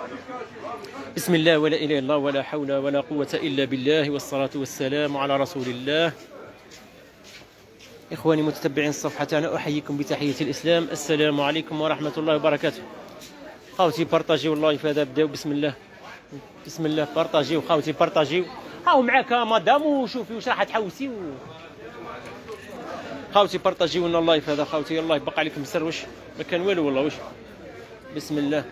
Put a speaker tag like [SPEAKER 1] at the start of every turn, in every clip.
[SPEAKER 1] بسم الله ولا إله إلا الله ولا حول ولا قوة إلا بالله والصلاة والسلام على رسول الله. إخواني متتبعين الصفحة، أنا أحييكم بتحية الإسلام. السلام عليكم ورحمة الله وبركاته. خاوتي بارطاجيو اللايف هذا، بداو بسم الله. بسم الله، بارطاجيو خاوتي، بارطاجيو. هاو معاك مدام وشوفي واش راح تحوسي خاوتي بارطاجيو لنا اللايف هذا خاوتي. الله يبقى عليكم السر، واش ما كان والو والله. واش بسم الله،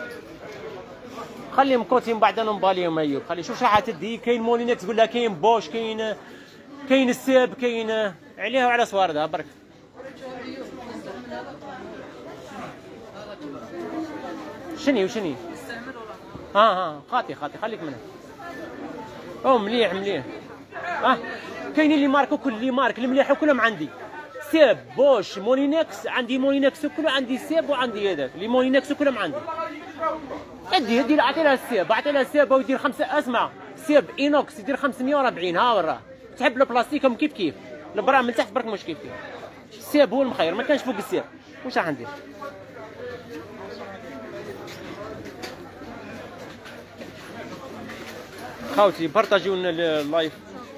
[SPEAKER 1] خليهم كوتي من بعد انا نباليهم. ايوب خلي شوف راح تدي. كاين مولينكس تقول لها، كاين بوش، كاين الساب، كاين عليها وعلى صواردها برك. شني وشني خاطي خليك منها. او مليح مليح. كاين اللي مارك وكل اللي مارك المليح وكلهم عندي. ساب، بوش، مولينكس، عندي مولينكس كله، عندي ساب وعندي هذاك اللي مولينكس كلهم عندي. هدي اعطي لها الساب ويدير خمسه. اسمع، ساب اينوكس يدير 540. ها وراه تحب البلاستيك كيف البرا من تحت برك مش كيف. الساب هو المخير، ما كانش فوق الساب. واش راح ندير؟ خاوتي بارطاجيو لنا اللايف.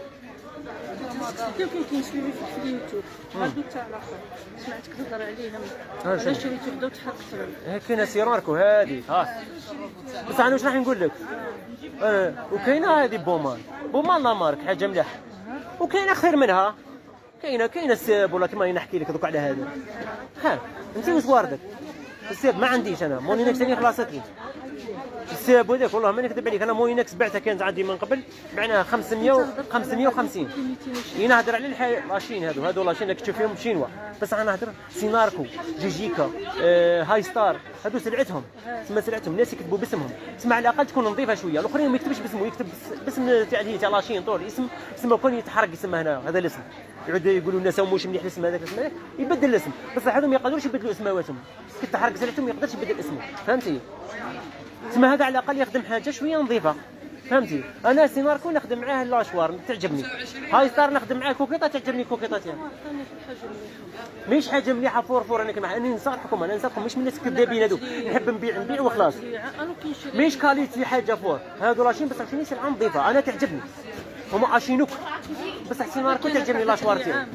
[SPEAKER 2] كيف كينشريو في اليوتيوب هادو تاع الاخر سمعتك تهضر عليهم. انا شريت وحده وتحرقت.
[SPEAKER 1] كاينه سيراركو هادي. بس انا واش راح نقول لك. وكاينه هادي بومان لا مارك، حاجه مليحه. وكاينه خير منها. كاينه الساب ولا كيما نحكي لك دوك على هذا. انت واش واردك؟ الساب ما عنديش انا. مولينكس اللي خلاصت لي الساب هذاك، والله ما نكذب عليك. انا مولينكس بعتها، كانت عندي من قبل، بعناها 550. ينهضر على لاشين هادو لاشين اللي تشوف فيهم شينوا. بس انا نهضر سيناركو، جيجيكا، هاي ستار، هادو سلعتهم. تسمى سلعتهم الناس يكتبوا باسمهم. تسمى على الاقل تكون نظيفه شويه. الاخرين ما يكتبش باسمه، يكتب باسم تاع لاشين طول اسم كون يتحرق يسمى هنا هذا الاسم. يعود يقولوا الناس واش مليح الاسم هذاك الاسم هذاك، يبدل الاسم. بس هذوما ما يقدروش يبدلوا اسماواتهم. كي تحرق سلعتهم ما يقدرش يبدل اسمه، فهمتي؟ تسمى هذا على الاقل يخدم حاجه شويه نظيفه، فهمتي؟ انا سيناركو نخدم معاه لاشوار تعجبني. هاي ستار نخدم معاه كوكيطه تعجبني كوكيطات يعني. مش حاجه مليحه فور. انا كما انا نصالحكم، مش من الناس كذابين هذوك. نحب نبيع وخلاص. مش كاليتي حاجه فور. هادو لاشين بس عشان سلعه نظيفه انا تعجبني. هما اشينوك بس سيناركو تعجبني لاشوار تاعو.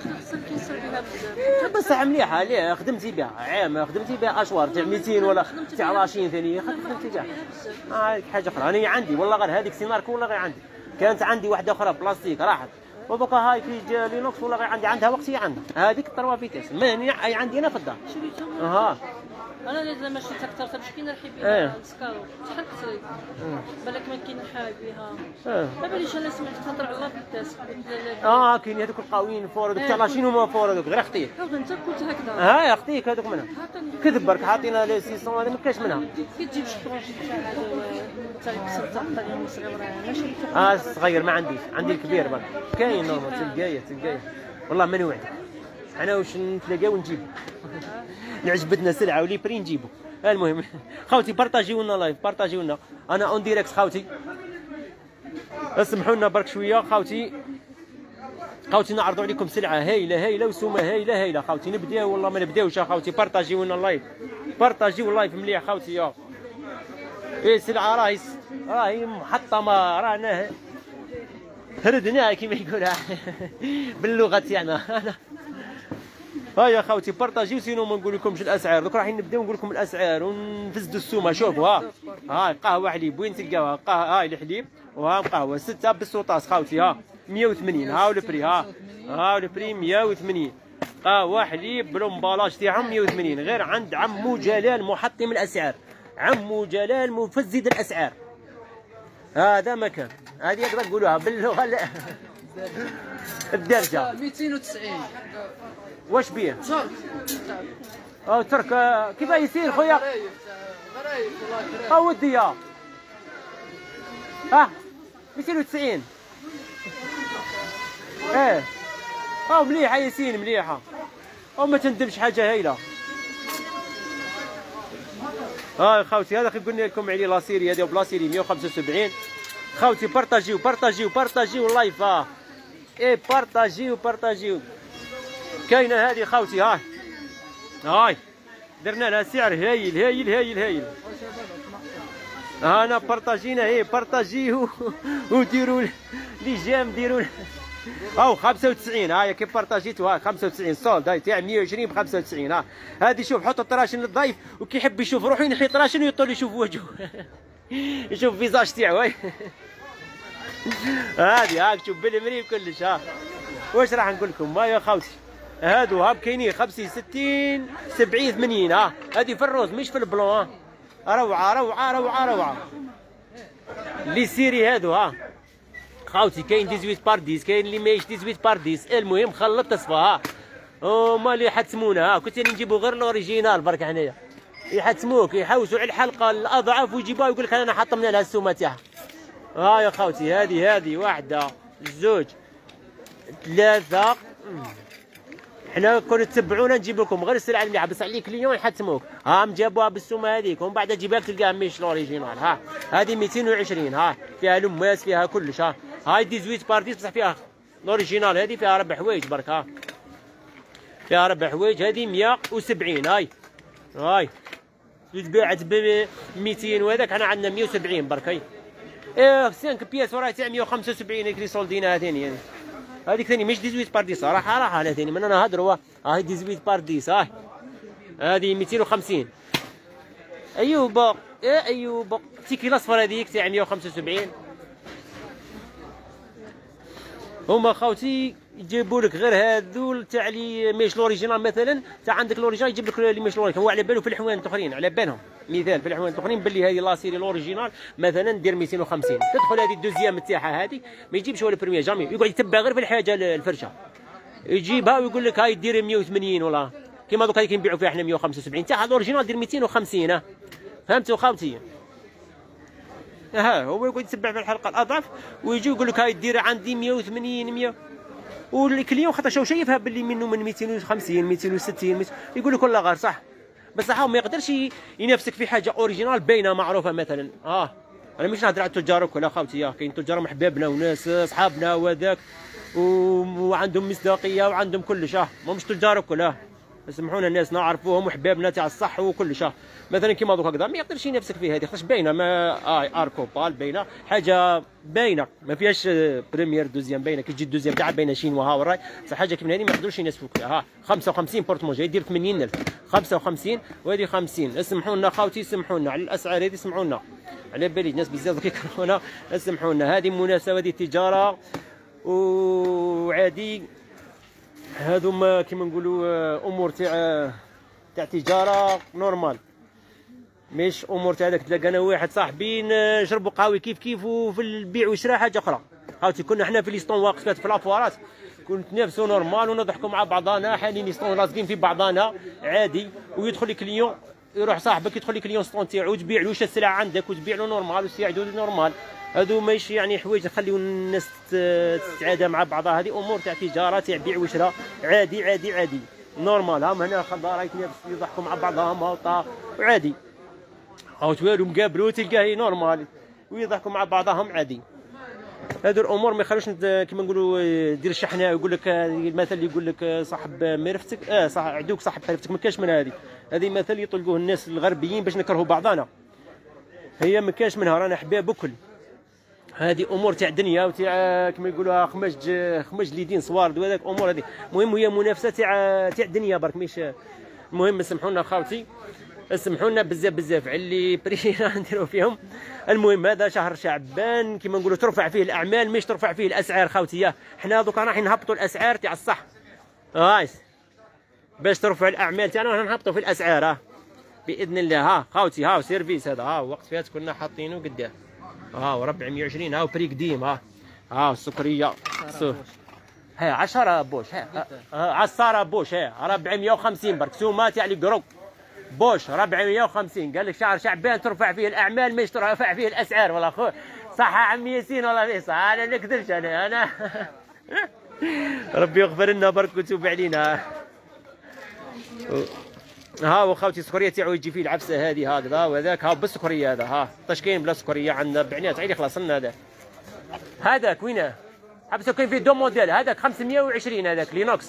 [SPEAKER 1] بس مليحه ليه خدمتي بها عام، خدمتي بها اشوار تاع 200 ولا تاع لاشين ثاني خدمتي بها. حاجه اخرى انا عندي والله غير هذيك سيناركو ولا غير عندي. كانت عندي واحده اخرى بلاستيك راحت، وبقى هاي في لينوكس ولا غير عندها وقتي عندها هذيك 3 فيتاس. ماني عندي انا في الدار.
[SPEAKER 2] انا لازم ماشي تكثر تمشي نرحب بها السكارو تحركت لي بالك ما كاين حاجه بها. ما باليش انا سمعت تهضر على فيتاس.
[SPEAKER 1] كاين هذوك القاويين فور هذوك تاع لاشين هما فور هذوك غير اختيك.
[SPEAKER 2] انت كنت هكذا.
[SPEAKER 1] يا اختيك هذوك منها كذب برك عاطينا لي 600 هذا ما كاش منها.
[SPEAKER 2] كي تجيب شي بروجي تاع هذا تاع الطريق الصغير انا شريت.
[SPEAKER 1] الصغير ما عنديش، عندي الكبير برك. كاين نورمال تلقايه والله ماني وعدك. انا واش نتلاقاو ونجيب. عجبتنا سلعه ولي بري نجيبو. المهم خاوتي بارطاجيو لنا لايف، بارطاجيو لنا. انا اون ديريكت خاوتي، اسمحوا لنا برك شويه خاوتي نعرضوا عليكم سلعه هايله وسومه هايله خاوتي. نبداو والله ما نبداوش خاوتي. بارطاجيو لنا اللايف، بارطاجيو اللايف مليح خاوتي. سلعه راهي محطمه، رانا هردناها كيما يقولها باللغه تاعنا. يا خاوتي بارطاجيو، سينو ما نقول لكمش الاسعار. دوك راح نبداو نقول لكم الاسعار ونفزدوا السومه. شوفوا قهوه حليب وين تلقاوها؟ هاي الحليب قهوه 6 بالسوطاس خاوتي 180. هاو البري 180. قهوه حليب بالامبالاج تاعهم 180 غير عند عمو جلال محطم الاسعار. عمو جلال مفزد الاسعار. هذا مكان هذه يقدر تقولوها باللغه الدارجه.
[SPEAKER 3] 290
[SPEAKER 1] واش بيه؟ ترك. كيف يصير خويا؟ ودي 290. مليحه ياسين مليحه. ما تندمش حاجه هايله. خاوتي هذا قلنا لكم عليه لاسيري هذه بلاسيري 175 خاوتي. بارطاجيو اللايف. بارطاجيو كاينه هذه خاوتي. هاي درنا لها سعر هايل. انا بارطاجينا هي بارطاجيه وديروا لي جيم ديروا او 95 هاي كيف بارطاجيتوها 95 سولد هاي تاع 120 ب 95 ها. هذه شوف حط الطراشن للضيف وكي يحب يشوف روحو ينحي طراشن ويطول يشوف وجهه يشوف فيزاج تاعو هاي هذه هاك شوف بالمريم كلش ها. واش راح نقول لكم ما يا خوتي هادو هاب كاينين 50 60 70 80 ها. هذه في الروز مش في البلون ها. روعه روعه روعه روعه لي سيري هادو ها خاوتي. كاين 18 بار 10 كاين اللي ماهيش 18 بار 10 المهم خلط تصفى ها. هما اللي يحتمونا ها. كنت نجيبو غير الاوريجينال برك هنايا يحتموك يحوسوا على الحلقه الاضعف ويجيبوها يقول لك انا حطمنا لها السومه تاعها. ها يا خاوتي هذه واحده زوج ثلاثه. حنا كون تتبعونا نجيب لكم غير السلعه اللي عبس عليك كليون يحتموك. ها جابوها بالسومه هذيك ومن بعد تجيبها لك تلقاها مش الاوريجينال ها. هذه 220 ها فيها لماس فيها كلش ها. هاي 18 بارديس بصح فيها الاوريجينال هذه فيها 4 حوايج برك ها. فيها 4 حوايج هذه 170 هاي تباعت ب 200 وهذاك حنا عندنا 170 برك هاي. 5 بياس وراي تاع 175 كري سولدينا هذين يعني. هذيك ثاني مش 18 بارديس صراحه راح على ثاني من انا نهضروا هاي 18 بارديس هاي. هذه 250 ايوب ايوب تيكي الاصفر هذيك تاع 175. هما خاوتي يجيبوا لك غير هذو تاع اللي ماهيش الاوريجينال مثلا تاع عندك الاوريجينال يجيب لك اللي ماهيش الاوريجينال. هو على باله في الحوان الاخرين على بالهم مثال في الحوان الاخرين باللي هذه لاسيري الاوريجينال مثلا دير 250 تدخل هذه الدوزيام تاعها هذه ما يجيبش ولا بريمير جامي يقعد يتبع غير في الحاجه الفرشه يجيبها ويقول لك هاي دير 180 ولا كيما دوك هذيك نبيعوا فيها احنا 175 تاع الاوريجينال دير 250 فهمتوا خاوتي. هو يقعد يتبع في الحلقه الاضعف ويجي يقول لك هاي دير عندي 180 100 والكليون خاطر شايفها باللي منه من 250 260 يقول لك والله غير صح بصح هو ما يقدرش ينافسك في حاجه اوريجينال باينه معروفه مثلا. انا مش نهضر على التجار وكل خاوتي كاين تجار محبابنا وناس اصحابنا وهذاك وعندهم مصداقيه وعندهم كلش ماهمش تجار وكل سمحونا الناس نعرفوهم وحبابنا تاع الصح وكلش مثلا كيما دوك هكذا ما يقدرش ينافسك في هذه خاطرش باينه ما اركوبال باينه حاجه باينه ما فيهاش بريمير دوزيام باينه كي تجي الدوزيام تاعها باينه شينوا وراي بصح حاجه كيما هذه ما يقدروش ينافسوك فيها 55 بورتمونجي يدير 80,000 55 وهذه 50. اسمحوا لنا خاوتي سمحوا لنا على الاسعار هذه سمحوا لنا على بالي ناس بزاف كيكرهونا سمحوا لنا هذه مناسبه هذه تجاره وعادي هذوما كيما نقولوا امور تاع تجاره نورمال مش امور تاع هذاك تلقى انا واحد صاحبي نشربوا قهوي كيف كيف وفي البيع والشراء حاجه اخرى. خاوتي كنا حنا في ليستون واقفات في الافوارات كنت نفسو نورمال ونضحكوا مع بعضنا حالين ليستون لازقين في بعضنا عادي ويدخل الكليون يروح صاحبك يدخل الكليون ستون تاعو تبيع له السلعه عندك وتبيع له نورمال وسيعدو نورمال. هادو ماشي يعني حوايج نخليو الناس تتعادى مع بعضها هذه امور تاع تجاره تاع بيع وشراء عادي عادي عادي نورمال. هم هنا خضار يضحكوا مع بعضهم هاوطا وعادي او والو مقابلو تلقاه نورمال ويضحكوا مع بعضهم عادي. هادو الامور ما يخلوش كيما نقولوا دير الشحنه يقول لك المثل يقول لك صاحب معرفتك صح عدوك صاحب معرفتك ما كاش من هذه مثل يطلقوه الناس الغربيين باش نكرهوا بعضنا. هي ما كاش منها رانا احباب وكل هذه امور تاع دنيا وتاع كما يقولوها خمج ليدين صوارد وهذاك امور هذه. المهم هي منافسه تاع دنيا برك مش المهم. سمحوا لنا خاوتي سمحوا لنا بزاف على اللي برينا نديروا فيهم. المهم هذا شهر شعبان كما نقولوا ترفع فيه الاعمال مش ترفع فيه الاسعار خاوتي. حنا دوكا راح نهبطوا الاسعار تاع الصح باش ترفع الاعمال تاعنا راح نهبطوا في الاسعار باذن الله. خاوتي سيرفيس هذا وقت فات كنا حاطينه قداه وربع 120 بري قديم السكريه 10 بوش عصاره بوش 450 برك سومه تاع لي كروب بوش 450. قال لك شهر شعبان ترفع فيه الاعمال مش ترفع فيه الاسعار. والله خو صح عمي ياسين والله ليس انا نكذبش انا ربي يغفر لنا برك وتوب علينا. وخاوتي السكريه تاعو يجي فيه العفسه هذه هكذا وهذاك بالسكريه هذا طاش كاين بلا سكريه عندنا بعنات عيني خلاص لنا هذاك وينه حبسوا كاين فيه دو موديل هذاك 520 هذاك لينوكس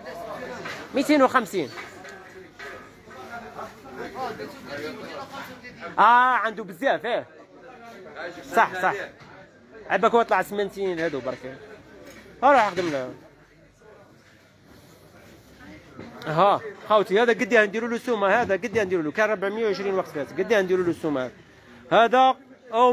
[SPEAKER 1] 250 عنده بزاف. صح عباك هو طلع سمنتين هادو برك. روح خدم له. خاوتي هذا قديه نديروا له سومه. هذا قديه نديروا له كان 420 وقت فات. قديه نديروا له سومه هذا او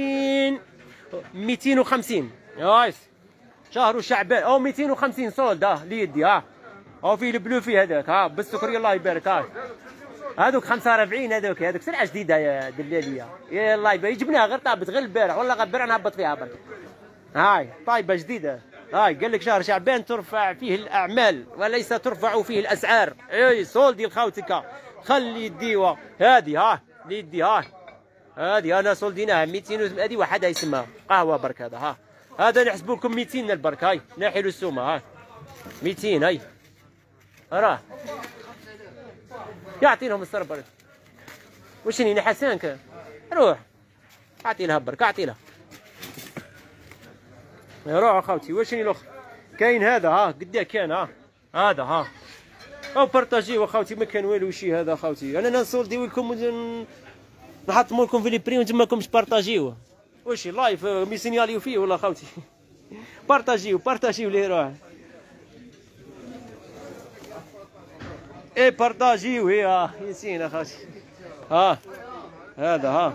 [SPEAKER 1] 250 يايس شهر شعبان او 250 سولد ليدي. او فيه البلو فيه هذاك بالسكري الله يبارك. هذوك 45 هذوك سلعه جديده يا دلاليه. يا الله يبارك جبناها غير طابت غير البارح والله غير البارح نهبط فيها برك. هاي طايبه جديده. قال لك شهر شعبان ترفع فيه الاعمال وليس ترفع فيه الاسعار. اي سول ديال خاوتك خلي يديوها هذه ليدي. هذه انا سولديناها 200. هذه وحدها يسمى قهوه برك. هذا نحسبوا لكم 200 البرك. ناحي له السومه 200. راه يعطينهم السر برك. وشني حسانك روح اعطي لها برك. اعطي لها روح اخوتي. وشني الاخر كاين هذا قداه كان هذا او بارطاجيو اخوتي. ما كان والو شي هذا اخوتي. انا نسولديو لكم نحطمو لكم في لي بري وانتم ماكمش بارطاجيوه. وشي لايف ميسينياليو فيه والله اخوتي. بارطاجيو ليه روح. بارطاجيو هي ياسين اخوتي. هذا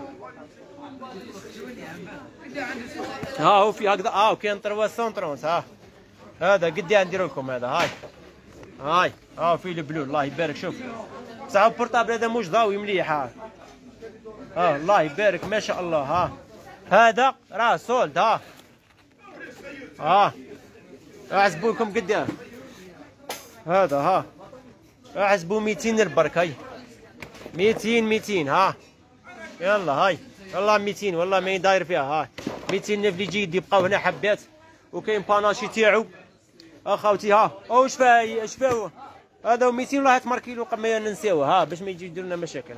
[SPEAKER 1] هو في هكذا كاين 330. هذا قدي ندير لكم هذا. هاي في البلو الله يبارك. شوف صح البورطابل هذا موش ضاوي مليح. الله يبارك ما شاء الله. هذا راه سولد. احسبوا لكم قداه هذا. احسبوا 200 البرك. 200 يلا والله 200 والله ما داير فيها. 200 نفلي جيد يبقاو هنا حبات. وكاين باناشي تاعو اخوتي. واش فيها هذا 200 والله تماركيلو قبل ما ننساوه باش ما يجي يدير لنا مشاكل.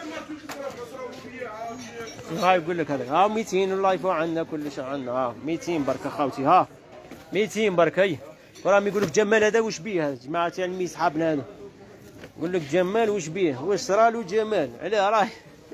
[SPEAKER 1] يقول لك هذا 200 والله يفوق عندنا كل شيء عندنا. 200 برك اخوتي. 200 برك. وراهم يقول لك جمال هذا واش بيه هذا جماعه تاع المي صحابنا هذا. يقول لك جمال واش بيه واش صرالو جمال علاه راه.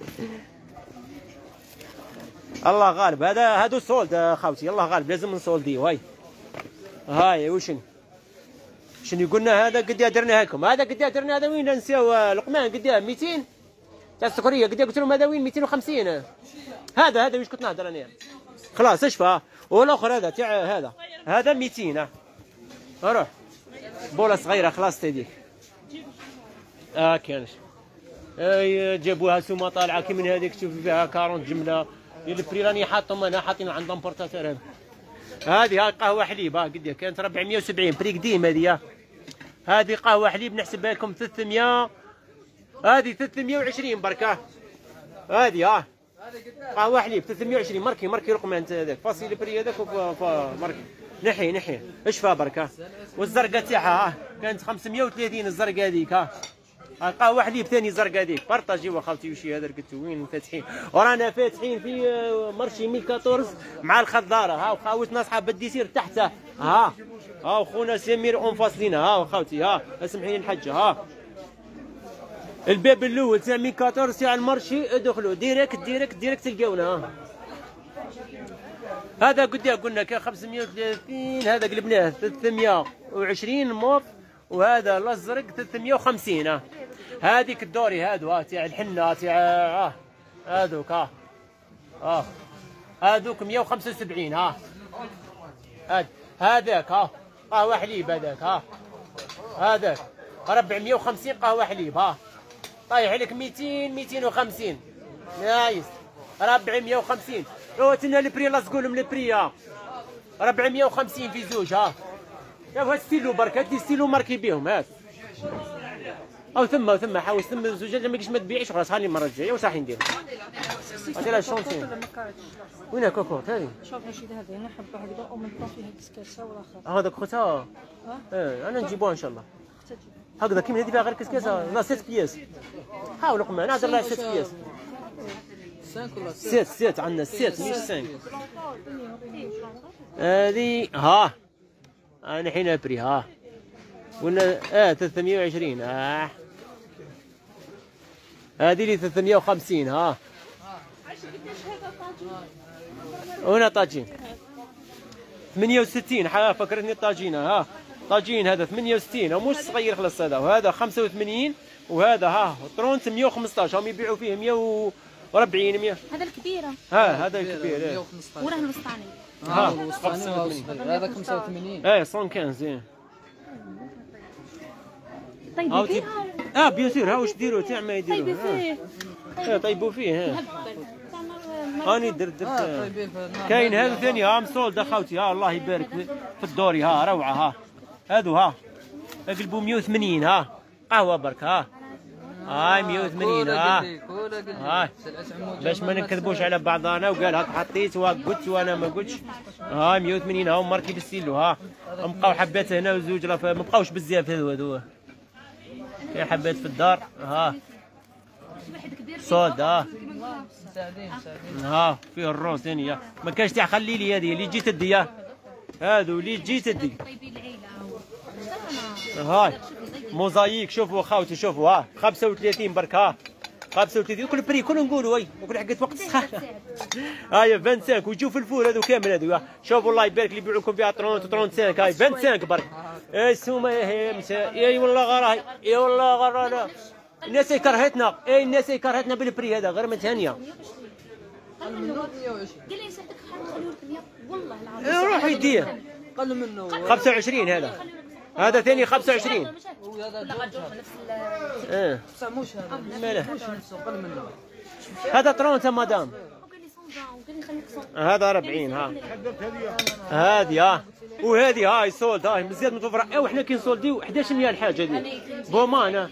[SPEAKER 1] الله غالب. هادو سولد اخوتي. الله غالب لازم نسولديو. هاي وشنو قلنا هذا قد درنا لكم. هذا قد درنا. هذا وين نساو لقمان قد 200 تاع السكريه قد قلت لهم هذا وين 250. هذا واش كنت نهضر انا خلاص اشفى. والاخر هذا تاع هذا 200. روح بوله صغيره خلاص تهديك. كانش جابوها سومه طالعه كي من هذيك تشوف فيها 40 جمله. البري راني حاطهم انا حاطين عندهم بورتاتور. هذه قهوه حليب قد كانت 470 بري قديم. هذه قهوه حليب نحسبها لكم 300. هذه 320 بركه. هذه قهوه حليب 320. ماركي رقم انت هذاك فاصيل بري هذاك ماركي. نحي اش فيها بركه. والزرقاء تاعها كانت 530 الزرقاء هذيك. قهوه حليب ثاني زرقاء هذيك. بارطاجيو خالتي وشي هذا قلت وين فاتحين. ورانا فاتحين في مرشي 1014 مع الخضاره. وخاوتنا اصحاب الديسير تحته. وخونا سمير اون فاصلينا. خاوتي اسمحي الحجه. الباب الاول تاع 1014 تاع المرشي ادخلوا ديريكت تلقاونا. هذا قلنا كان 530. هذا قلبناه 320 موف. وهذا الازرق 350. هذيك الدوري هادو تاع الحنه تاع هذوك هذوك 175. هذاك قهوه حليب. هذاك 450 قهوه حليب. طايح عليك 250 نايس. 450 تنا البري لصقوا لهم البري 450 في زوج. يا هاد ستيلو برك. هاد ستيلو ماركي بيهم. او ثم حاول ثم الزجاجه ما ما تبيعيش خلاص. خلي المره الجايه واش راح ندير. هادي راه الشونتين. وين كوكوط هذه؟
[SPEAKER 2] شوف ماشي هذا هنا حبه هكذا او من طرف فيها كسكاسه والاخر.
[SPEAKER 1] هذاك خوتها. انا نجيبوها ان شاء الله. هكذا كيما هذه فيها غير كسكاسه. لا 6 بياس. حاول لقمه نهضر لها 6 بياس. 7 عندنا 7 مش 5. هذه انا حين بري ولا 320. هذه لي 350 ها. هنا طاجين 68 فكرتني طاجينه ها. طاجين هذا 68 مش صغير خلاص هذا، وهذا 85 وهذا ها طرونت 115 هم يبيعوا فيه 140 100.
[SPEAKER 3] هذا الكبيره
[SPEAKER 1] هذا الكبير
[SPEAKER 3] 115 وراه الوسطاني
[SPEAKER 4] هذا 85
[SPEAKER 1] 115
[SPEAKER 3] طيبوا فيها
[SPEAKER 1] بيان سور. ها واش ديروا تاع ما يديروا طيبوا فيه هاني درت كاين هذا ثاني ها مصولد اخوتي ها الله يبارك في الدوري ها روعه ها. هادو ها قلبوا 180 ها قهوه برك ها. هاي 180 ها باش ما نكذبوش على بعضنا وقال هاك حطيت وهاك قلت وانا ما قلتش. هاي 180 ها ماركي بالسيلو ها. بقاو حبات هنا وزوج ما بقاوش بزاف هذو كاين حبات في الدار ها. صولد ها فيه الروز ثاني ما كانش تاع خلي لي هذه اللي تجي تدي هادو اللي تجي تدي. هاي موزايك شوفوا خاوتي شوفوا ها 35 برك ها 35 وكل بري كل نقولوا وي وكل حقت وقت السخانه. هاي 25 ويجوا في الفول هذو كامل هذو شوفوا الله يبارك اللي يبيعوا لكم فيها 30 35 هاي 25 برك. اي سومه اي والله غراهي اي والله غرانا الناس كرهتنا الناس كرهتنا بالبري هذا غير متهانيه.
[SPEAKER 3] قال لي يسعدك خليه لك والله العظيم
[SPEAKER 1] روح يديه
[SPEAKER 4] قل منه
[SPEAKER 1] 25 هذا ثاني 25
[SPEAKER 4] مش هذا
[SPEAKER 1] ماله
[SPEAKER 4] قل منه
[SPEAKER 1] هذا 30 مدام هذا 40 ها. هذه وهذه هاي سولد هاي مزيان متوفره. وحنا كي نسولديو 11 ريال الحاجه هذه بومان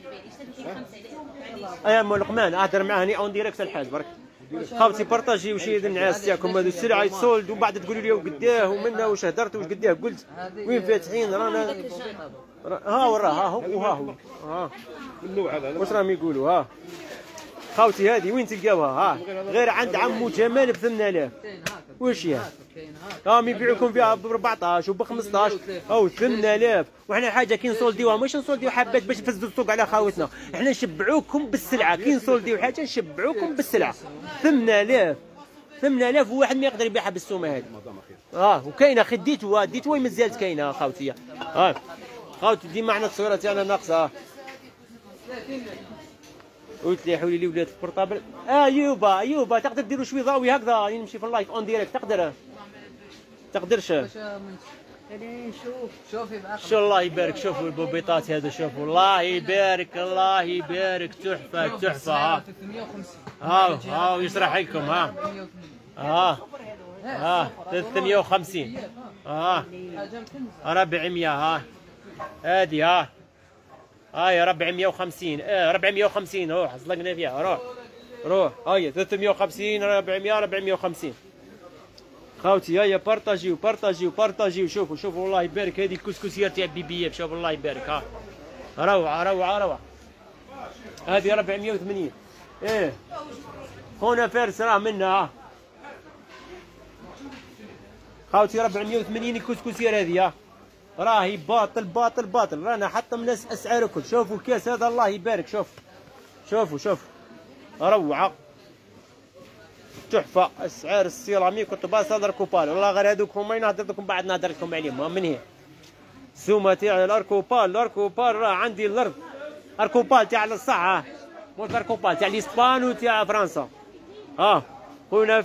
[SPEAKER 1] ام لقمان اهدر معاه هني اون ديريكت الحاج برك خاوتي بارطاجيو شي النعاس تاعكم هذو السلعه يتسولد ومن بعد تقولوا لي قداه ومنها واش هدرت واش قداه قلت وين فاتحين رانا ها وراه ها هو وها هو ها النوع هذا واش راهم يقولوا ها خاوتي هذه وين تلقاوها ها غير عند عمو جمال ب 8000 واش هي راهم يبيعوكم فيها ب 14 وب 15 او 8000 وحنا حاجه كي نسولديوها ماشي نسولديو حبات باش نفسدوا السوق على خاوتنا حنا نشبعوكم بالسلعه كي نسولديو حاجه نشبعوكم بالسلعه 8000 وواحد ما يقدر يبيعها بالسومه هذه وكاينه خديتو ديتو وين مازالت كاينه خاوتي خاوتي ديما عندنا التصويره تاعنا ناقصه قلت لي حولي لي ولاد البورطابل ايوبا تقدر ديروا شويه ضاوي هكذا نمشي في اللايف اون ديريكت تقدرش
[SPEAKER 4] شوفي بعقل
[SPEAKER 1] شو الله يبارك شوفوا البوبيطات هذا شوفوا الله يبارك تحفه ها يشرح لكم ها 350 400 هذه هاي 450 450 روح زلقنا فيها روح هاي 350 450 خاوتي هيا بارطاجيو شوفوا الله يبارك هذه الكسكسيه تاع بيبي شوفوا الله يبارك روعه هذه 480 هنا فارس راه منها خاوتي 480 الكسكسيه هذه راهي باطل رانا حتى من اسعار الكل. شوفوا الكاس هذا الله يبارك شوفوا روعه تحفه اسعار السيراميك والطباس هذا الكوبال والله غير هذوك هما نهضر لكم بعد نهضر لكم عليهم من هنا السومه تاع الاركوبال راه عندي الارض اركوبال تاع الصحه مو الاركوبال تاع الاسبان وتاع فرنسا هنا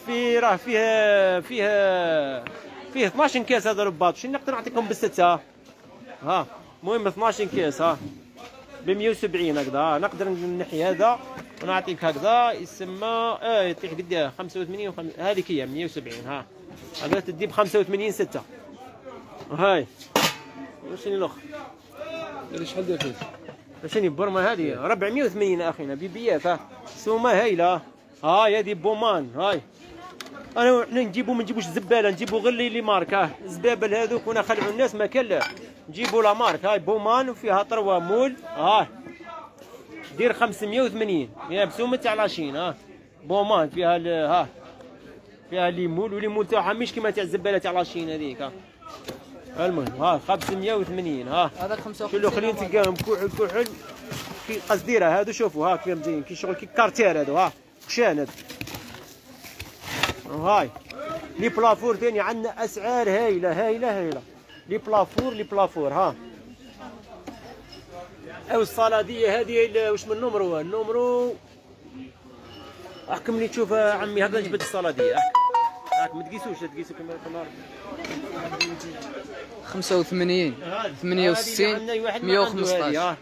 [SPEAKER 1] فيه 12 كاس هذا رباط شنو نقدر نعطيكم بالسته المهم 12 كاس ب 170 هكذا نقدر نحي هذا ونعطيك هكذا يسمى يطيح قداه 85 هذيك هي 170 هكذا تدي ب 85 6 هاي وشنو الاخر شحال درتي شنو برما هذه 480 اخينا بيبيات سومه هايله هذه بومان حنا نجيبو ما نجيبوش الزباله نجيبو غير اللي ماركه الزبابل هذوك ونخلعوا الناس ما كان لا نجيبو لا مارك بومان وفيها 3 مول دير 580 يا بسومه تاع لاشين بومان فيها فيها ليمول وليمول تاعها مش كيما تاع الزباله تاع لاشين هذيك المهم 580
[SPEAKER 4] هذاك 55
[SPEAKER 1] شو الاخرين تلقاهم كحل كي قصديره هادو شوفوا ها كيف مزيين كي شغل كي كارتير هادو ها خشان هادو. هاي لي بلافور ثاني عندنا اسعار هايله هايله هايله. لي بلافور ها. او الصلاديه هذه واش من نمرو احكم لي تشوف عمي هكذا جبت الصلاديه هاك ما تقيسوش تقيسو كما
[SPEAKER 4] 85 68 115.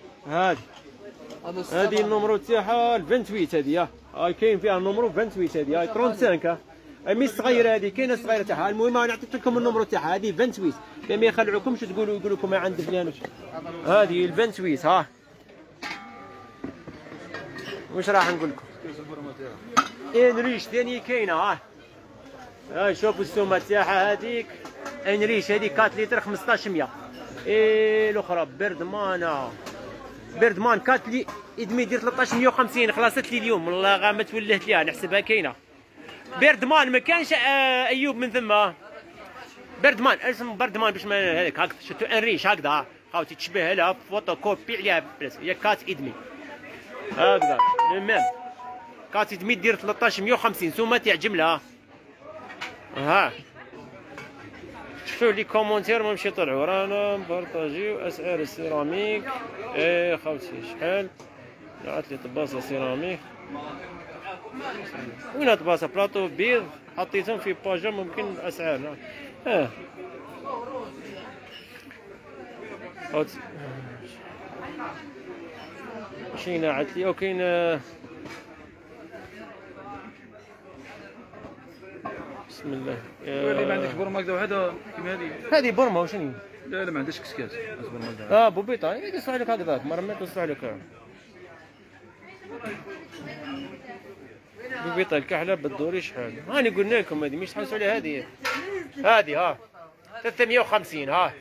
[SPEAKER 1] هذه النمرو تاعها 28 هذه هاي كاين فيها النمرو 28 هذه هاي 35 مي صغيره هذه كاينه صغيره تاعها. المهم انا عطيت لكم النمرو تاعها هذه 28 ما يخلعوكمش تقولوا يقول لكم ما عند فلان. هذه 28 ها. واش راح نقول لكم انريش ثاني كاينه ها. هاي شوفوا السومه تاعها هذيك انريش هذيك 4 لتر 1500. الاخرى بردمان 4 لي ادمي دير 1350 خلصت لي اليوم والله غا ما تولهت ليها نحسبها كاينه. بردمان ما كانش ايوب من ثم بردمان اسم بردمان باش ما هذاك هكذا شفتو انريش هكذا خاوتي تشبه لها فوتو كوبي عليها بلاصه هي 4 ادمي هكذا المهم 4 ادمي دير 1350 ثم تعجب لها. ها شوفوا لي كومونتير ما مشي يطلعوا رانا نبارطاجيو اسعار السيراميك. خاوتي شحال عاد لي طباسه سيراميك وين طباسه بلاطو بيض حطيتهم في باجا ممكن الاسعار. خاوتي مشينا عاد لي وكاين بسم الله.
[SPEAKER 5] اللي ما عندكش برمه هكذا وحده كيما
[SPEAKER 1] هذه برمه وشنو؟
[SPEAKER 5] لا ما عندكش كسكات
[SPEAKER 1] بوبيطه يقصوا عليك هكذاك مره ما يقصوا عليك بوبيطه الكحله بالدوري شحال. هاني قلنا لكم هذه مش تحسوا عليها هذه ها 350 ها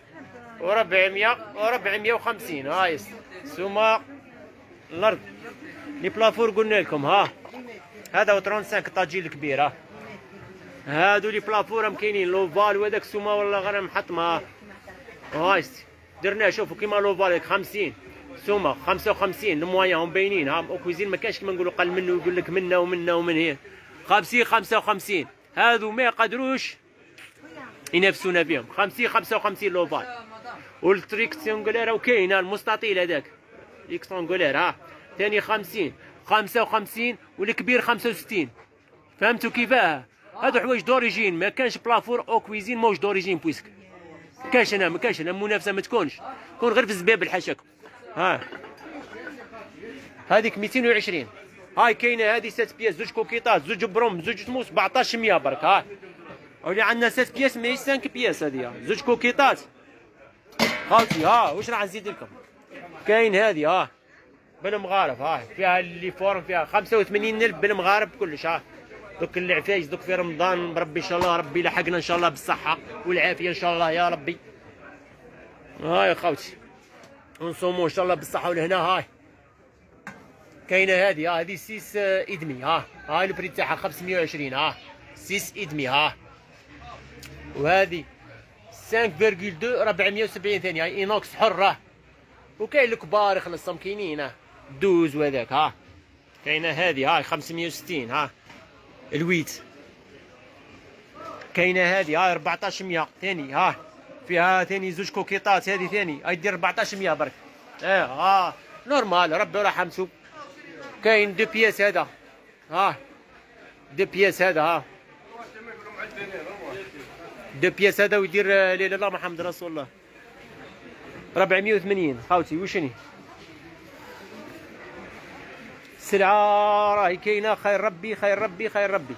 [SPEAKER 1] و450 هاي سوما الارض. لي بلافور قلنا لكم ها هذا 35 طاجين الكبير ها. هادو لي بلافور كاينين لوفال وهذاك سوما والله غير محطمه هاي درناه شوفوا كيما لوفال 50 سوما 55 الموايا هم باينين ها. اوكوزين ما كانش كيما نقولوا قل منه يقول لك منا ومنا ومن هنا 50 55 هادو ما يقدروش ينافسونا فيهم 50 55 لوفال. والتريكسيونغولير وكاين المستطيل هذاك ليكسونغولير ها ثاني 50 55 والكبير 65. فهمتوا كيفاه؟ هادو حوايج دوريجين ما كانش بلافور او كويزين موش دوريجين بويسك كاش انا ما كانش المنافسه ما تكونش كون غير في الزباب الحشاكم. ها هذيك 220 هاي كاينه هذه 6 بياس 2 كوكيطات 2 بروم 2 تموس 1700 برك ها. ولي عندنا 6 بياس ماهيش 5 بياس هذه 2 كوكيطات خاوتي ها. واش راح نزيد لكم كاين هذه ها بالمغارب ها فيها اللي فورم فيها 85,000 بالمغارب كلش ها. دوك العفايس دوك في رمضان بربي ان شاء الله ربي يلحقنا ان شاء الله بالصحه والعافيه ان شاء الله يا ربي. هاي خاوتي ونصوموا ان شاء الله بالصحه والهنا. هاي كاينه هذه 6 ادمي ها. هاي البري تاعها 520 ها 6 ادمي ها. وهذه 5.2 470 ثانيه هاي اينوكس حره. وكاين الكبار يخلصهم كاينين دوز وهذاك ها. كاينه هذه هاي 560 ها الويت. كاينه هذه هاي 1400 ثاني ها فيها ثاني 2 كوكيطات هذه ثاني هاي دير 1400 برك. نورمال ربي يرحم سوق. كاين 2 بياس هذا ها 2 بياس هذا ها 2 بياس هذا ويدير لا اله الا الله محمد رسول الله 480 خاوتي. وشني السلعه راهي كاينه خير ربي خير ربي خير ربي.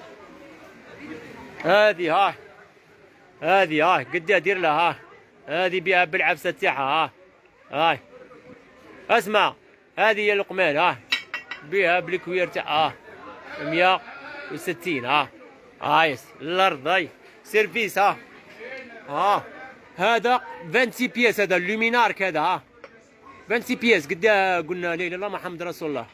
[SPEAKER 1] هذه ها قدها دير لها ها. هذه بها بالعفسه تاعها ها. هاي اسمع هذه هي القمال ها بها بالكوير تاعها 160 ها. هاي الارض هاي سيرفيس ها. هذا 26 بياس هذا اللومينارك هذا ها 26 بياس قدها قلنا لا اله الا الله محمد رسول الله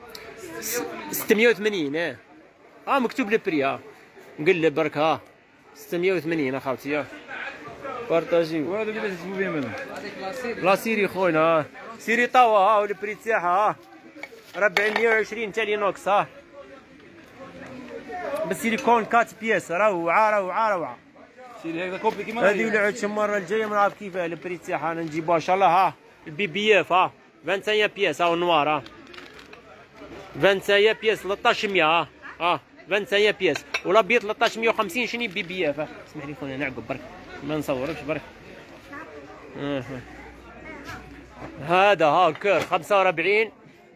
[SPEAKER 1] 680 مكتوب البري ها نقلب برك ها 680 اخوتي بارطاجيو.
[SPEAKER 5] وهذا اللي تسمو بهم انا
[SPEAKER 1] لاسيري خويا سيري طاوة ها والبري تاعها ها 420 تاع لينوكس ها بالسيليكون 4 بياس روعة روعة روعة.
[SPEAKER 5] سيري هكذا كوبي كيما
[SPEAKER 1] هذه ولا عاد المرة الجاية ما نعرف كيفاه البري تاعها نجيبوها ان شاء الله ها البي بي اف ها 25 بياس ها والنوار ها 25 بياس 1300 ها 25 بياس والابيض 1350 شنو بي بي اف. اسمح لي خويا نعقب برك ما نصوركش برك. هذا ها الكور 45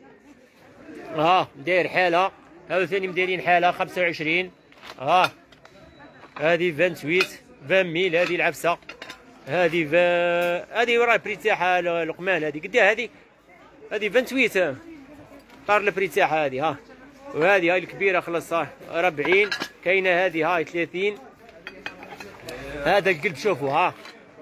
[SPEAKER 1] ها داير حالة. هذا ثاني مدايرين حالة 25 ها. هذه 28 20 ميل هذه العفسة. هذه هذه وراه البري تاعها لقمان. هذه قداه هذه 28 طار البري تاعها هذه ها. وهذه هاي الكبيرة خلص ها 40. كاينة هذه هاي 30. هذا القلب شوفوا ها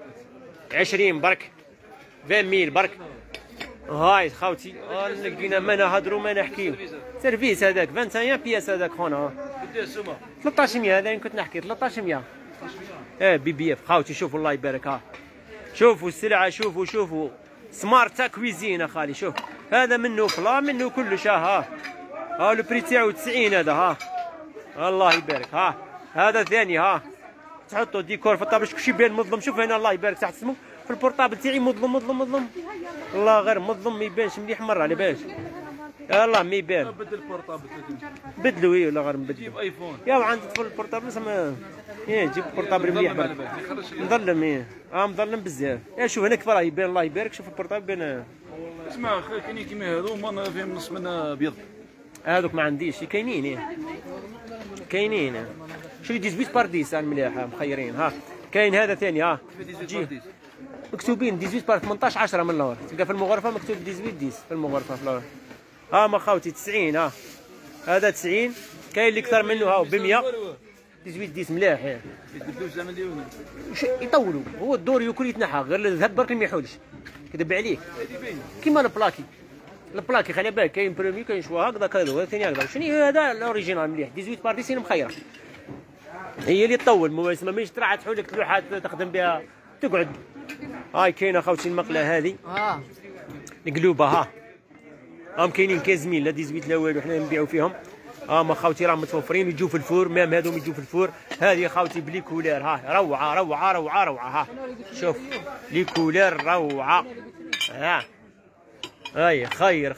[SPEAKER 1] 20 برك 20 ميل برك. هاي خاوتي لقينا ما نهضروا ما نحكيو. سيرفيس هذاك 25 بياس هذاك خونا.
[SPEAKER 5] قداه السومه
[SPEAKER 1] 1300 هذا كنت نحكي 1300 بي بي اف خاوتي. شوفوا الله يبارك ها. شوفوا السلعه شوفوا سمارت كويزين خالي. شوف هذا منه فلا منه كلش ها البري تاعو 90 هذا ها. الله يبارك ها. هذا ثاني ها تحطوا ديكور في الطابل كلشي يبان مظلم. شوف هنا الله يبارك تحت اسمه في البورطابل تاعي مظلم والله غير مظلم ما يبانش مليح مره على بالك. يلاه ما يبان.
[SPEAKER 5] بدل البورطابل
[SPEAKER 1] بدلوا ايه ولا غير نبدلوا.
[SPEAKER 5] جيب ايفون
[SPEAKER 1] يا عندي طفل البورطابل سما جيب البورطابل مليح مظلم ايه مظلم بزاف. شوف هنا كيف راه يبان الله يبارك. شوف البورطابل يبان.
[SPEAKER 5] اسمع كاينين كيما هذو ما فيهم نص منها ابيض.
[SPEAKER 1] هذوك ما عنديش كاينين ايه كاينين. شوف 18 بارديس مليحه مخيرين ها. كاين هذا ثاني ها مكتوبين 18 بار 18 10 من اللور. تلقى في المغرفه مكتوب 18 10 في المغرفه في اللور ها. ما خاوتي 90 ها. هذا 90. كاين اللي اكثر منه ها ب 100 18 10 مليح.
[SPEAKER 5] يبدلوا زعما اليوم
[SPEAKER 1] يطولوا. هو الدور ياكل يتنحى غير الذهب برك ما يحولش كذب عليك. كيما البلاكي خلي بالك كاين بريمي كاين شوا هكذا كذا ثاني هكذا. شنو هذا الاوريجينال مليح 18 بارديس مخيره. هي اللي تطول ما ماهيش ترعى تحول لك لوحات تخدم بها تقعد. هاي كاينه خاوتي المقله هذه القلوبه ها. كاينين كازمين لا 18 لا والو حنا نبيعوا فيهم. ما خاوتي راهم متوفرين يجوا في الفور. مام هذوم يجوا في الفور. هذه خاوتي بلي كولير ها روعه ها. شوف لي كولير روعه ها. هاي خير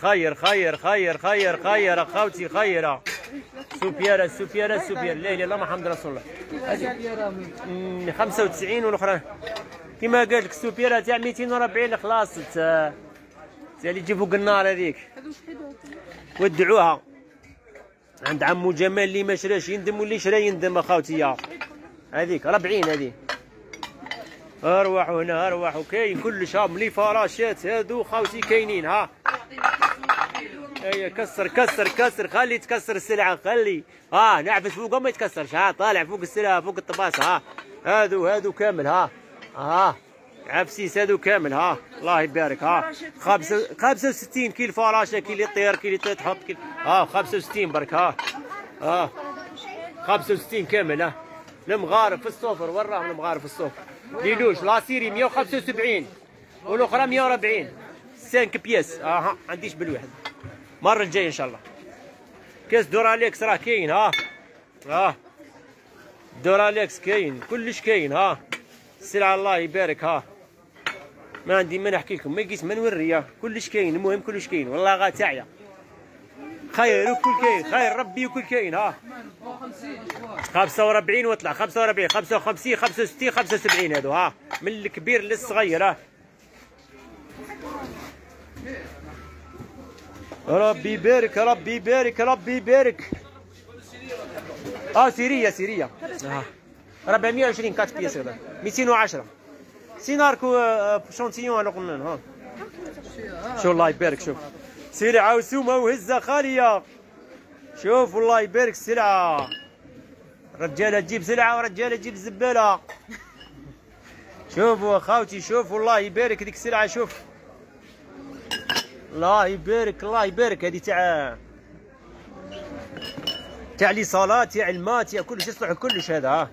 [SPEAKER 1] خاوتي خيره. سوبيرا لا اله الا الله محمد رسول الله. 95 والاخرى كيما قال لك السوبيرا تاع 240 خلاص تاع اللي تجي فوق النار هذيك. ودعوها عند عمو جمال اللي ما شراش يندم واللي شرا يندم اخاوتي. هذيك 40 هذه. ارواحوا هنا ارواحوا كاين كلش ها ملي فراشات هادو خاوتي كاينين ها. اي كسر خلي تكسر السلعه خلي نعفس فوقه ما يتكسرش ها. طالع فوق السلعه فوق الطباسه ها. هادو كامل ها عفسيس هادو كامل ها. الله يبارك ها. 65 كيلو فراشه كي اللي يطير كي اللي تحط كي 65 برك ها 65 كامل ها. المغارب في الصفر وراهم المغارب في الصفر. ليلوش لاسيري 175 والاخرى 140 5 بياس عنديش بالواحد. المره الجايه ان شاء الله. كاس دوراليكس راه كاين ها دوراليكس كاين كلش كاين ها. السلعه الله يبارك ما عندي ما نحكي لكم ما يقيس ما نوري كلش كاين. المهم كلش كاين والله غا تاعيا خير وكل كاين خير ربي وكل كاين 45 واطلع 45 55 65 75 هذو من الكبير للصغير ربي يبارك ربي يبارك ربي يبارك. سيريا 420 كات بيس هذا 210 سيناركو شونتيون على قلنا شو الله يبارك. شوف سلعة وسومة وهزة خالية. شوف الله يبارك السلعة. رجالة تجيب سلعة ورجالة تجيب زبالة. شوفوا اخوتي شوفوا الله يبارك ديك السلعة. شوف الله يبارك الله يبارك. هذه تاع لي صالات تاع الماء تاع كلش يصلح كلش هذا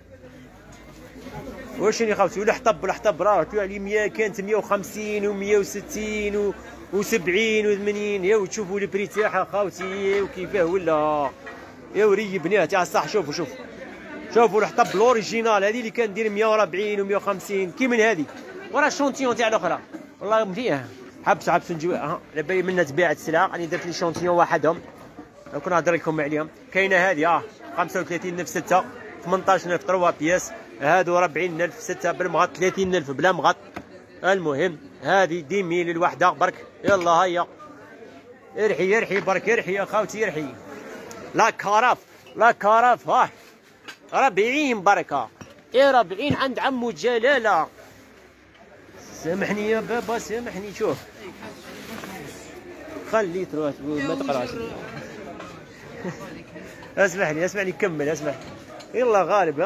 [SPEAKER 1] واش يا خوتي. والحطب راه تاع لي 100 كانت 150 و160 و70 و80. يا وتشوفوا لي بري تاعها خاوتي وكيفاه ولا. يا وري بنيه تاع الصح. شوفوا الحطب الاوريجينال هذه اللي كندير 140 و 150 كي من هذه. ورا الشونتيون تاع الاخرى والله مليح. حبس نجيو على بالي منها تباعت السلعه. راني درت لي شونتيون وحدهم كون نهضر لكم عليهم. كاينه هذه 35,000 6 18,000 3 بياس. هادو 40,000 6 بالمغط 30,000 بلا مغط. المهم هذه 10,000 الوحده برك. يلا هيا ارحي برك ارحي يا خاوتي ارحي. لا كرف 40 بركه. 40 عند عمو جلاله. سامحني يا بابا سامحني. شوف خلي تروح ما تقراش. اسمعني كمل اسمح. يلا غالب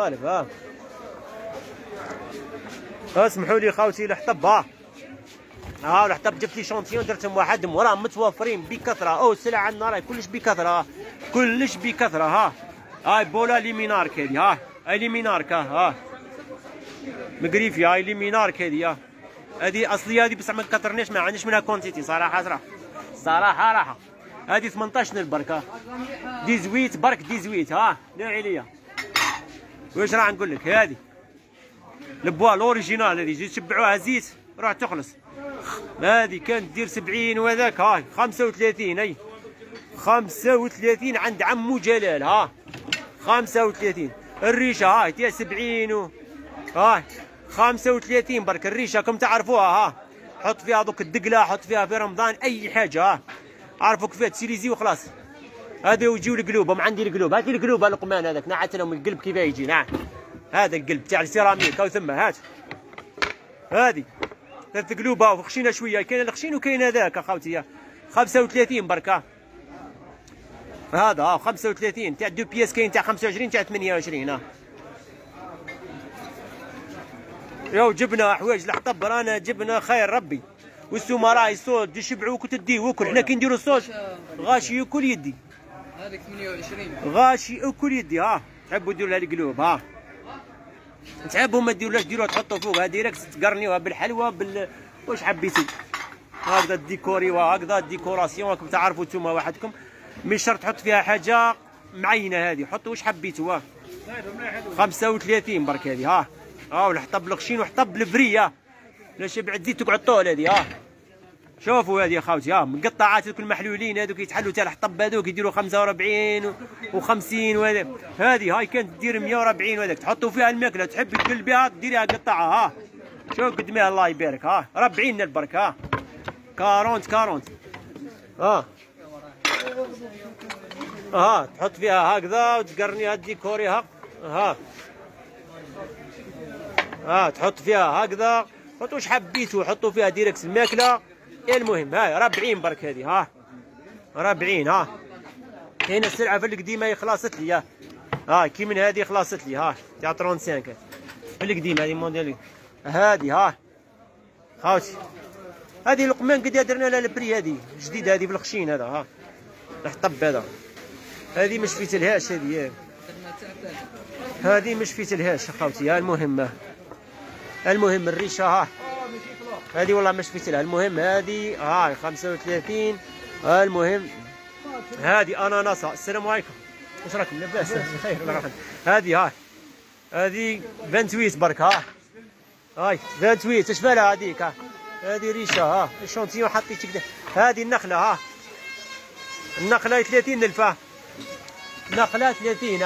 [SPEAKER 1] اسمحوا لي خاوتي. الحطب الحطب جبت لي شونتيون درتهم وحدهم وراهم متوفرين بكثره. السلعه عندنا راهي كلش بكثره. هاي بولا ليمينارك هذه. هاي ميناركا مقريفي. هاي ليمينارك هذه اصليه هذه بس ما كثرناش ما عندناش منها كونتيتي صراحه. هذه 18 بركه 18 برك 18. نوعي ليا واش راح نقول لك. هذه البوا الاوريجينال هذه جي تشبعوها زيت راح تخلص. هذه كانت دير 70 وهذاك 35. 35 عند عمو جلال. 35 الريشه هاي تاع 70 35 برك الريشه كم تعرفوها. حط فيها دوك الدقله حط فيها في رمضان اي حاجه. عرفوا كيفاه تسيليزي وخلاص. هذا يجيو القلوب. عندي القلوب. هات لي القلوب لقمان هذاك نعت لهم القلب كيفاه يجي. نعم هذا القلب تاع السيراميك ثم هات. هذه 3 قلوب وخشينا شويه. كاين الخشين وكاين هذاك اخوتي. 35 بركه. هذا 35 تاع 2 بياس. كاين تاع 25 تاع 28. ياو جبنا حوايج الحطب رانا جبنا خير ربي. والسومه راهي صوت يشبعوك وتديه وكل. حنا كي نديرو الصوت غاشي ياكل يدي.
[SPEAKER 4] هذيك 28
[SPEAKER 1] غاشي ياكل يدي. تحبوا ديروا لها القلوب. تحبوا ما ديرولاش ديروها تحطوا فوقها ديريكت تقرنيوها بالحلوى واش حبيتي. هكذا ديكوري وهكذا ديكوراسيون راكم تعرفوا نتوما وحدكم. مش شرط تحط فيها حاجه معينه. هذه حطوا واش حبيتوا. 35 برك هذه. والحطب الخشين وحطب الفري. لا شبع زيت تقعد طول هذه. شوفوا هذه يا خاوتي. مقطعات دوك المحلولين هذوك يتحلوا تاع الحطب هذوك يديروا 45 و50 وهذا. هذه هاي كانت دير 140 وهذاك تحطوا فيها الماكله تحب تقلبيها ديريها قطعه. شوف قدميها الله يبارك. 40 البرك. 40 تحط فيها هكذا وتقرنيها ديكوريها. تحط فيها هكذا حطوا واش حبيتوا. حطوا فيها ديريكت الماكله. المهم هاي 40 برك هذه. 40. كاينه السلعه في القديمه خلاصت لي. كي من هذه خلاصت لي. تاع 35 في القديمه هذه موديل. هذه خاوتي هذه لقمان قد درنا لها البري. هذه جديده هذه بالخشين هذا. الحطب هذه مش فيتلهاش. هذه مش فيتلهاش خاوتي. المهم الريشه هذه والله مش فيتلها. المهم هذه 35. المهم هذه اناناس. السلام عليكم واش راكم لاباس بخير الله يرحم. هذه 28 برك. هاي 28 اش بالها هذيك. هذه ريشه. الشونتيون حطيت كذا. هذه النخله. النخله 30,000. نخله 30.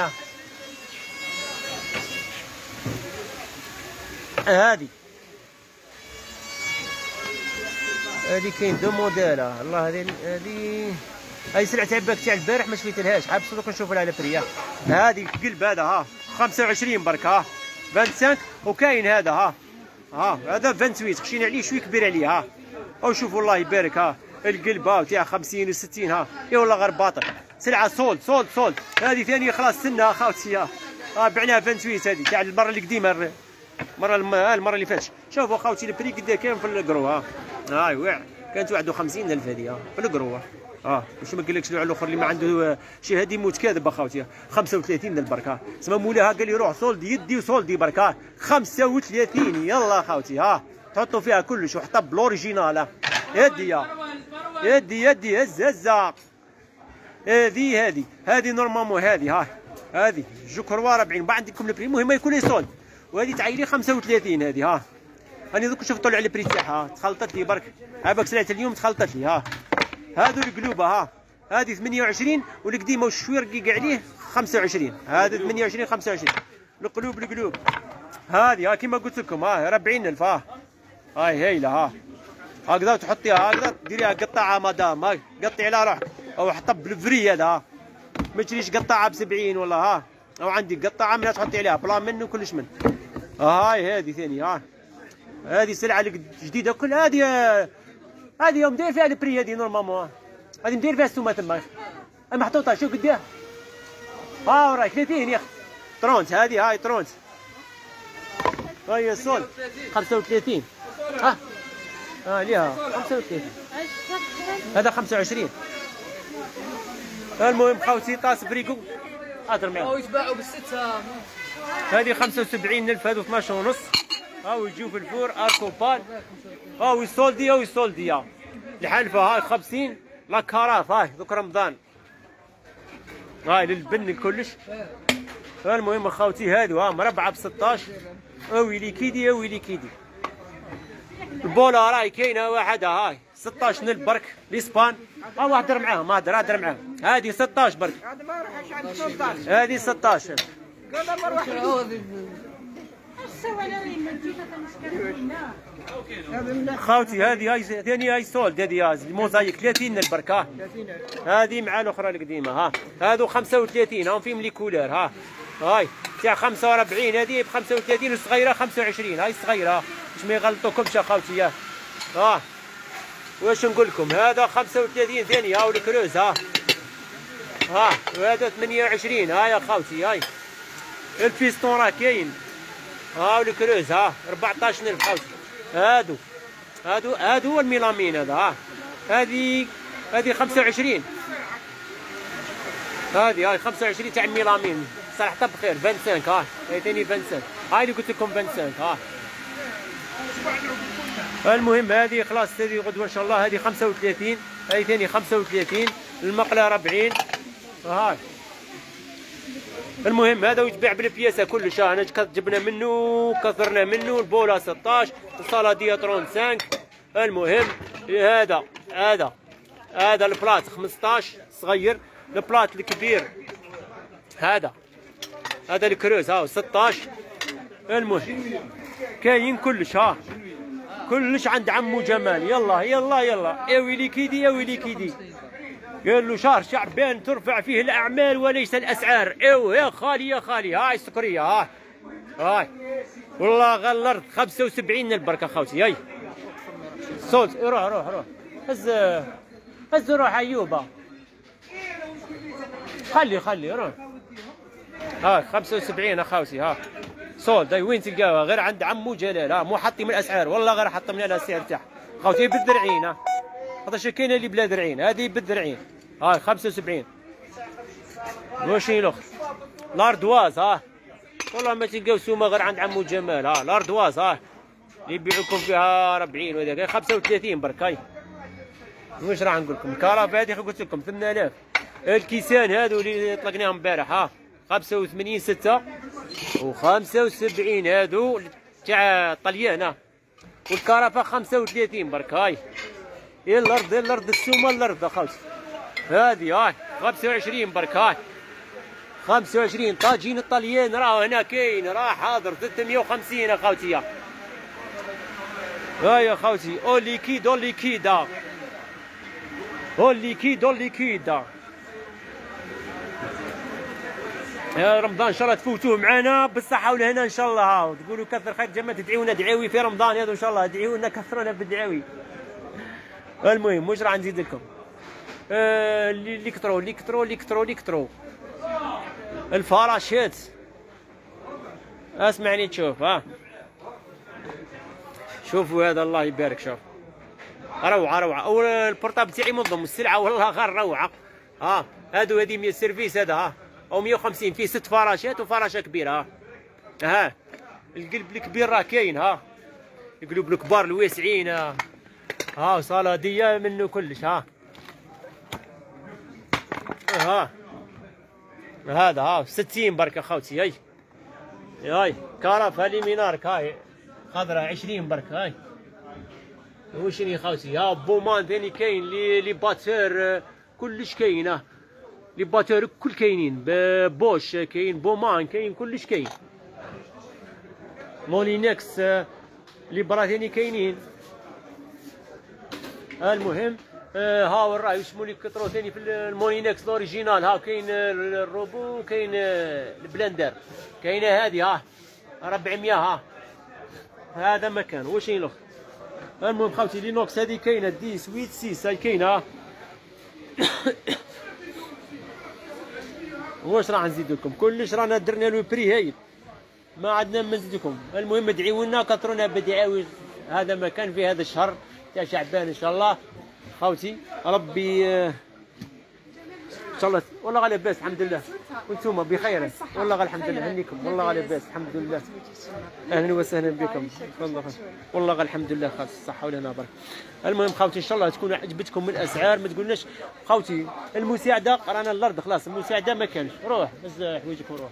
[SPEAKER 1] هذه كاين 2 موديل. الله هذه سلعه تاع باك تاع البارح ما شفيتلهاش. حابس دوك نشوفوا لها البريه. هذه قلب هذا 25 برك. 25 وكاين هذا هذا 28 خشين عليه شوي كبير عليه. شوفوا الله يبارك. القلب تاع 50 و60. يا والله غير باطل. سلعه صولد. هذه ثانيه خلاص سنه خاوتي. بعناها 28 هذه تاع المره اللي قديمه. المره اللي فاتت. شوفوا خاوتي البري قد كاين في القروه. واع كانت 51,000 هذه في القروه. واش ما قالكش على الاخر اللي ما عنده شي هذه موت كاذب اخوتي. 35 البركه. سما مولاها قال لي روح صولد يدي وصولدي بركه. 35 يلا اخوتي. تحطوا فيها كلش وحطب الاوريجينال. هديه يدي هز هزه. هذه نورمالمون هذه جو كروا 40 بعد عندكم البري. المهم يكون لي سولد. وهذه تعايلي 35 هذه ها. راني دوك شفت طلع لي بري تاعها تخلطت لي برك. عباك سلعت اليوم تخلطت لي ها. هادو القلوبه هذه 28 والقديمه والشوي رقيق عليه 25. هذا 28 25 القلوب هذه كيما قلت لكم 40,000 هاي هايله هكذا تحطيها هكذا ديريها قطعه مدام قطعي على روحك او حطها بالفري هذا ما تشريش قطعه ب70 ولا او عندي قطعه منها تحطي عليها بلا منه كلش من هاي هذه ثاني هذه سلعه جديده كل هذه يوم داير فيها البري هذه نورمالمون هذه مدير فيها السومه تما محطوطه شوف قداه وراي 30 يا اخي ترونت هذه هاي ترونت هاي الصول 35 ليها 35 هذا 25. المهم خوتي طاس فريكو هضر معاهم
[SPEAKER 4] يتباعوا بالسته.
[SPEAKER 1] هذه 75,000 هذو 12 ونص يجيو في الفور اركوبال ويسولدي الحلفه 50 لا كراف دوك رمضان للبن كلش. المهم اخوتي هادو مربعه ب 16 ويلي كيدي البولا راهي كاينه واحده 16,000 برك ليسبان هضر معاهم هذه 16 برك هذه 16 خوتي هذه ثاني هاي سولد هذه الموزايك 30,000 برك هذه مع الاخرى القديمه هذو 35 هم فيهم لي كولور هاي تاع 45 هذه ب 35 والصغيره 25 هاي الصغيره باش ما يغلطوكمش اخوتي واش نقول لكم هذا 35 ثاني والكروز وهذا 28 يا خوتي الفيستون راه كاين والكروز 14,000 خوتي هادو الميلامين هذا هذه 25 هذه 25 تاع الميلامين صراحه بخير 25 هاي ثاني 25 هاي اللي قلت لكم 25 المهم هذه خلاص هذه غدوه ان شاء الله هذه 35 هاي ثاني 35 المقله 40 المهم هذا يتباع بالبياسه كلش انا جبنا منه كثرنا منه البولا 16 الصلاديه 35 المهم هذا البلاط 15 صغير البلاط الكبير هذا الكروز 16 المهم كاين كلش كلش عند عمو جمال يلا يا ويلي كيدي قال له شهر شعبان ترفع فيه الاعمال وليس الاسعار يا خالي هاي السكريه هاي والله غلرت 75 البركه خوتي هاي صوت روح هز روح ايوبه خلي روح 75 اخوتي صولد وين تلقاوها غير عند عمو جلال مو حاطين من الاسعار والله غير حاط من السعر تاعها خوتي بالدرعين هذا كاينه اللي بلا درعين هذه بالدرعين 75 واش الاخر لاردواز والله ما تلقاو سومه غير عند عمو جمال لاردواز اللي يبيعوكم فيها 40 وهذاك 35 برك واش راح نقول لكم الكراف هذه قلت لكم 8,000 الكيسان هذو اللي طلقناهم البارح 85 6 و75 هذو تاع طليان والكرافه 35 برك الارض السومه الارض اخوتي هذه 25 برك 25 طاجين الطليان راه هنا كاين راه حاضر 350 اخوتي يا خوتي اوليكيدا يا رمضان ان شاء الله تفوتوه معنا بالصحه والهنا ان شاء الله تقولوا كثر خير جماعه تدعيونا دعاوي في رمضان هذا ان شاء الله ادعيونا كثرونا بالدعاوي. المهم واش راح نزيد لكم ليكترو الفراشات اسمعني تشوف شوفوا هذا الله يبارك شوف روعه اول البورطابل تاعي منظم السلعه والله غير روعه هادو هذه 100 سيرفيس هذا او 150 فيه 6 فراشات وفراشه كبيره القلب الكبير راه كاين القلوب الكبار الواسعين ها صالة هدية منه كلش. ها هذا 60 برك اخوتي. هاي كهرباء ليمينارك هاي خضراء 20 برك. هاي وشني خوتي. ها بومان ثاني كاين لي باتور كلش كاين. لي باتور كل كاينين، بوش كاين، بومان كاين، كلش كاين. مولينكس لي براتيني كاينين. المهم ها الراي اسمو لي كترو ثاني في المولينكس الاوريجينال. ها كاين الروبو، كاين البلندر، كاينه هذه ها 400. ها هذا مكان واش الاخر. المهم خوتي لينوكس هذه كاينه 10 8 6 هاي كاينه. واش راح نزيد لكم كلش، رانا درنا له بري هايل، ما عندنا ما نزيد لكم. المهم ادعيوا لنا كثرونا بدعاوي. هذا مكان في هذا الشهر تاع شعبان ان شاء الله خوتي. ربي ان شاء الله والله غا لاباس الحمد لله. وانتم بخير والله غا الحمد لله. هنيكم والله غا لاباس الحمد لله. اهلا وسهلا بكم والله غا الحمد لله خالص الصحه والهنا برك. المهم خوتي ان شاء الله تكون عجبتكم من الاسعار. ما تقولناش خوتي المساعده رانا الارض خلاص، المساعده ما كانش. روح بس حوايجك وروح.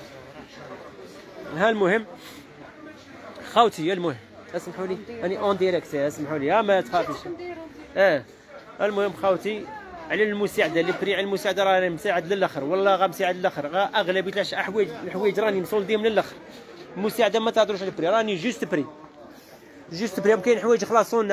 [SPEAKER 1] ها المهم خوتي، المهم اسمحوا لي اني اون ديريكت، اسمحوا لي ما تخافيش. المهم خوتي على المساعده اللي بري على المساعده راني مساعد للاخر والله غا مساعد للاخر. غا اغلبيه الحوايج راني مصولديهم للاخر. المساعده ما تهضروش على البري، راني جوست بري. كاين حوايج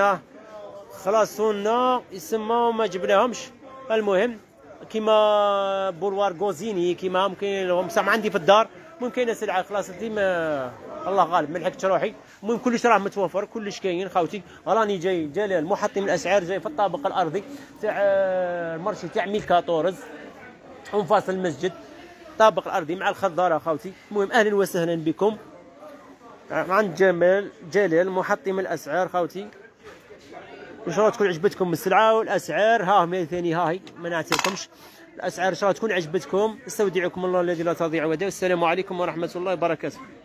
[SPEAKER 1] خلاصونا يسمى ما جبناهمش. المهم كيما بولوار غوزيني كيما ممكن سامع عندي في الدار. ممكن سلعه خلاص ديما الله غالب ما لحقتش روحي. المهم كلش راه متوفر كلش كاين خوتي. راني جاي جلال محطم الاسعار جاي في الطابق الارضي تاع المرشي تاع 1014 ومفاصل المسجد الطابق الارضي مع الخضاره خوتي. المهم اهلا وسهلا بكم عند جلال محطم الاسعار خوتي. ان شاء الله تكون عجبتكم السلعه والاسعار. ها هي ثاني هاي ما نعطيكمش الاسعار. ان شاء الله تكون عجبتكم. استودعكم الله الذي لا تضيع ودائعه. السلام عليكم ورحمه الله وبركاته.